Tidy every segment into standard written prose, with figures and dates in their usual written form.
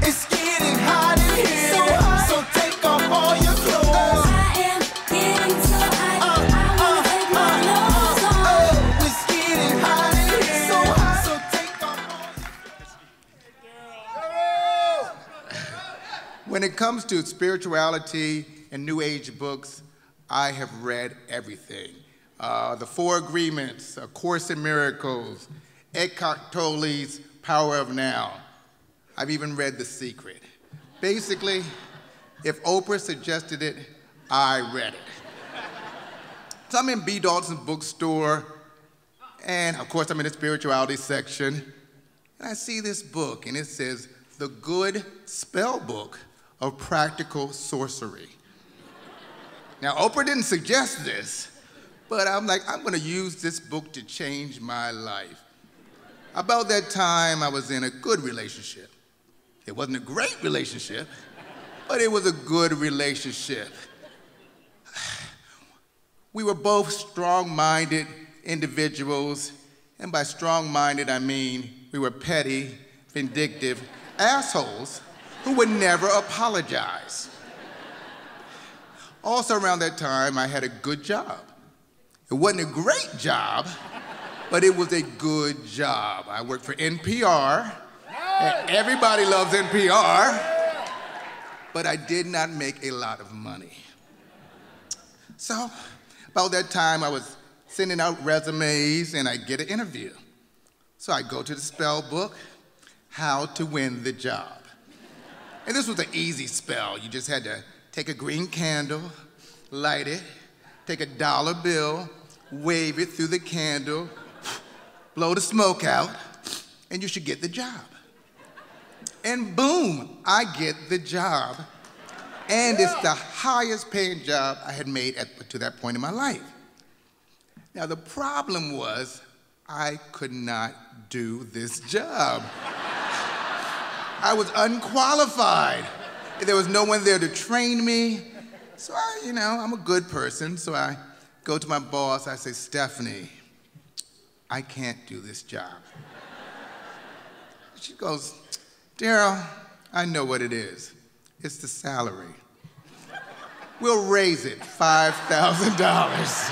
It's getting hot in here, so take off all your clothes. I am getting so hot, I wanna take my clothes off. It's getting hot in here, so take off all your... When it comes to spirituality and New Age books, I have read everything. The Four Agreements, A Course in Miracles, Eckhart Tolle's Power of Now. I've even read The Secret. Basically, if Oprah suggested it, I read it. So I'm in B. Dalton's bookstore, and of course I'm in the spirituality section, and I see this book, and it says, The Good Spell Book of Practical Sorcery. Now, Oprah didn't suggest this, but I'm like, I'm gonna use this book to change my life. About that time, I was in a good relationship. It wasn't a great relationship, but it was a good relationship. We were both strong-minded individuals, and by strong-minded, I mean we were petty, vindictive assholes who would never apologize. Also around that time, I had a good job. It wasn't a great job, but it was a good job. I worked for NPR, and everybody loves NPR, but I did not make a lot of money. So, about that time, I was sending out resumes, and I get an interview. So I go to the spell book, How to Win the Job. And this was an easy spell. You just had to take a green candle, light it, take a dollar bill, wave it through the candle, blow the smoke out, and you should get the job. And boom, I get the job. And it's the highest paying job I had made to that point in my life. Now the problem was, I could not do this job. I was unqualified. There was no one there to train me. So I'm a good person, so I go to my boss, I say, Stephanie, I can't do this job. She goes, Darryl, I know what it is. It's the salary. We'll raise it $5,000.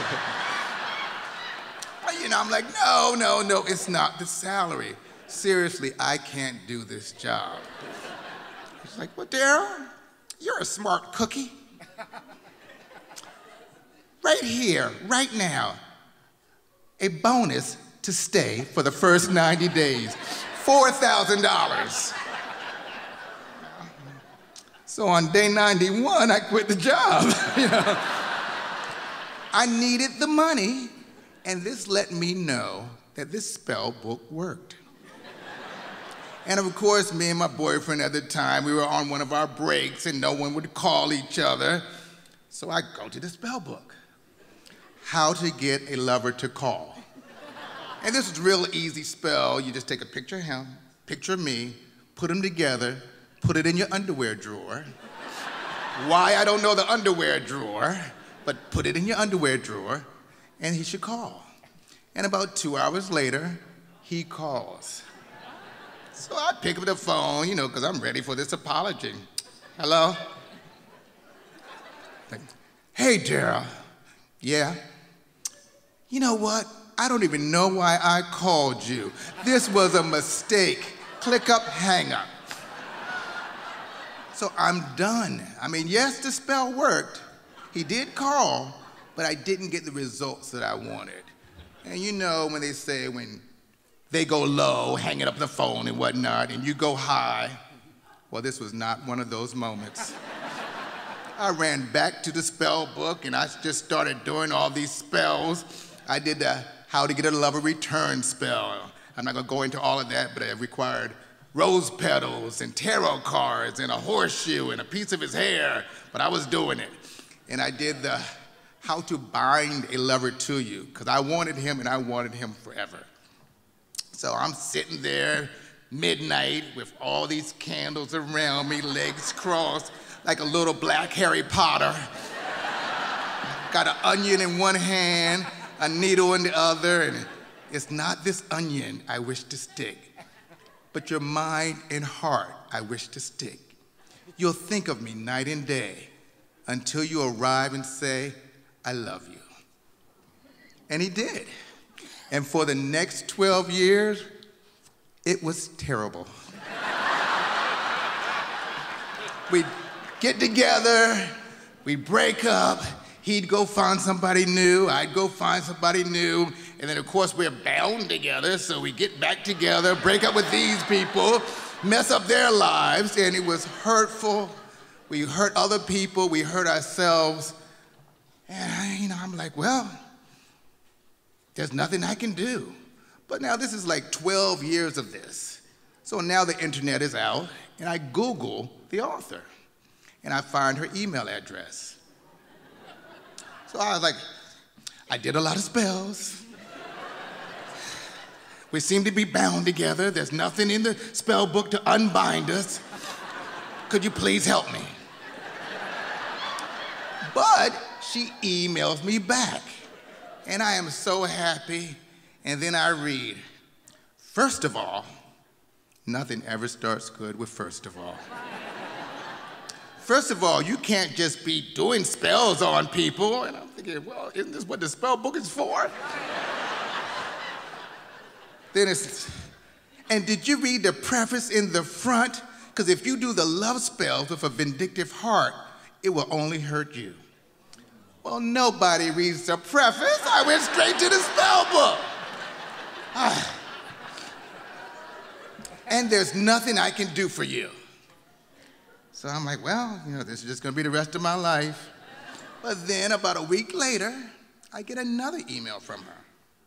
I'm like, no, it's not the salary. Seriously, I can't do this job. She's like, well, Darryl, you're a smart cookie. Right here, right now, a bonus to stay for the first 90 days, $4,000. So on day 91, I quit the job. I needed the money, and this let me know that this spell book worked. And of course, me and my boyfriend at the time, we were on one of our breaks and no one would call each other. So I go to the spell book. How to get a lover to call. And this is a real easy spell. You just take a picture of him, picture of me, put them together, put it in your underwear drawer. Why, I don't know the underwear drawer, but put it in your underwear drawer and he should call. And about 2 hours later, he calls. So I pick up the phone, because I'm ready for this apology. Hello? Hey, Darryl. Yeah? You know what? I don't even know why I called you. This was a mistake. Click up, hang up. So I'm done. Yes, the spell worked. He did call, but I didn't get the results that I wanted. And when they say when they go low, hanging up the phone and whatnot, and you go high. Well, this was not one of those moments. I ran back to the spell book and I just started doing all these spells. I did the How to Get a Lover Return spell. I'm not gonna go into all of that, but it required rose petals and tarot cards and a horseshoe and a piece of his hair, but I was doing it. And I did the How to Bind a Lover to You, because I wanted him and I wanted him forever. So I'm sitting there, midnight, with all these candles around me, legs crossed, like a little black Harry Potter. Got an onion in one hand, a needle in the other, and it's not this onion I wish to stick. but your mind and heart I wish to stick. You'll think of me night and day until you arrive and say, I love you. And he did. And for the next 12 years, it was terrible. We'd get together, we'd break up, he'd go find somebody new, I'd go find somebody new, and then of course we're bound together, so we get back together, break up with these people, mess up their lives, and it was hurtful. We hurt other people, we hurt ourselves, and I'm like, well, there's nothing I can do. But now this is like 12 years of this. So now the internet is out, and I Google the author, and I find her email address. So I was like, I did a lot of spells. We seem to be bound together. There's nothing in the spell book to unbind us. Could you please help me? But she emails me back, and I am so happy. And then I read, first of all, nothing ever starts good with first of all. First of all, you can't just be doing spells on people. And I'm thinking, well, isn't this what the spell book is for? Then it's, and did you read the preface in the front? Because if you do the love spells with a vindictive heart, it will only hurt you. Well, nobody reads the preface. I went straight to the spell book. And there's nothing I can do for you. So I'm like, well, this is just gonna be the rest of my life. But then about a week later, I get another email from her.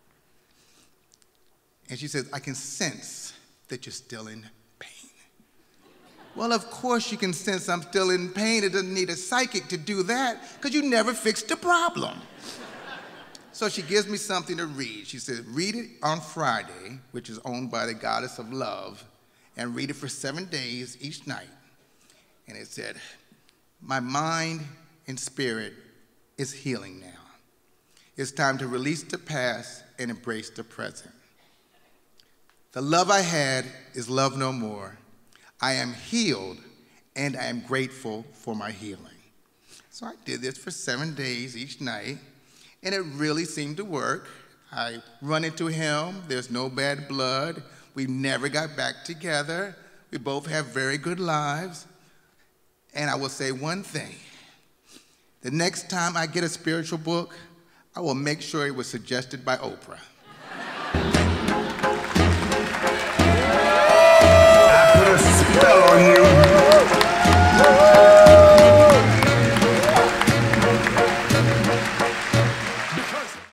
And she says, I can sense that you're still in pain. Well, of course you can sense I'm still in pain. It doesn't need a psychic to do that, because you never fixed the problem. So she gives me something to read. She said, read it on Friday, which is owned by the goddess of love, and read it for 7 days each night. And it said, my mind and spirit is healing now. It's time to release the past and embrace the present. The love I had is love no more. I am healed, and I am grateful for my healing. So I did this for 7 days each night, and it really seemed to work. I run into him, there's no bad blood. We never got back together. We both have very good lives. And I will say one thing. The next time I get a spiritual book, I will make sure it was suggested by Oprah. I put a spell on you.